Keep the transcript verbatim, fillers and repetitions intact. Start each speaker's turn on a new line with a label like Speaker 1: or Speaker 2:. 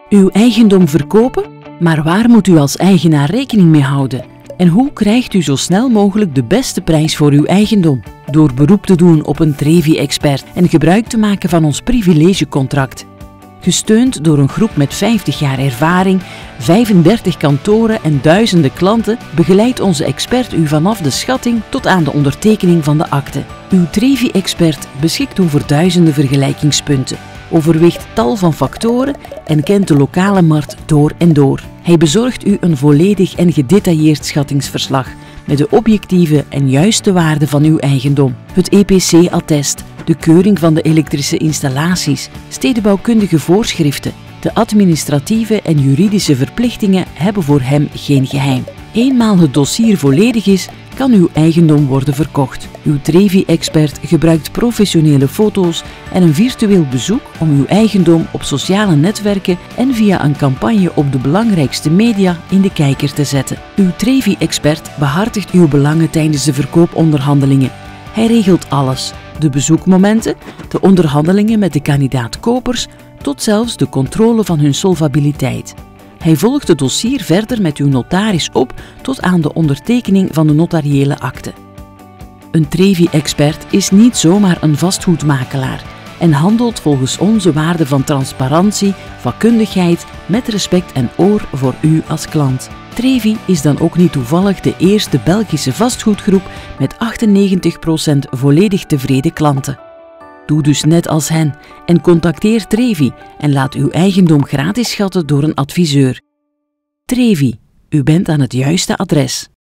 Speaker 1: Uw eigendom verkopen? Maar waar moet u als eigenaar rekening mee houden? En hoe krijgt u zo snel mogelijk de beste prijs voor uw eigendom? Door beroep te doen op een Trevi-expert en gebruik te maken van ons privilegecontract. Gesteund door een groep met vijftig jaar ervaring, vijfendertig kantoren en duizenden klanten begeleidt onze expert u vanaf de schatting tot aan de ondertekening van de akte. Uw Trevi-expert beschikt over duizenden vergelijkingspunten, overweegt tal van factoren en kent de lokale markt door en door. Hij bezorgt u een volledig en gedetailleerd schattingsverslag met de objectieve en juiste waarde van uw eigendom. Het E P C-attest, de keuring van de elektrische installaties, stedenbouwkundige voorschriften. De administratieve en juridische verplichtingen hebben voor hem geen geheim. Eenmaal het dossier volledig is, kan uw eigendom worden verkocht. Uw Trevi-expert gebruikt professionele foto's en een virtueel bezoek om uw eigendom op sociale netwerken en via een campagne op de belangrijkste media in de kijker te zetten. Uw Trevi-expert behartigt uw belangen tijdens de verkooponderhandelingen. Hij regelt alles: de bezoekmomenten, de onderhandelingen met de kandidaat-kopers, tot zelfs de controle van hun solvabiliteit. Hij volgt het dossier verder met uw notaris op tot aan de ondertekening van de notariële akte. Een Trevi-expert is niet zomaar een vastgoedmakelaar en handelt volgens onze waarden van transparantie, vakkundigheid, met respect en oor voor u als klant. Trevi is dan ook niet toevallig de eerste Belgische vastgoedgroep met achtennegentig procent volledig tevreden klanten. Doe dus net als hen en contacteer Trevi en laat uw eigendom gratis schatten door een adviseur. Trevi, u bent aan het juiste adres.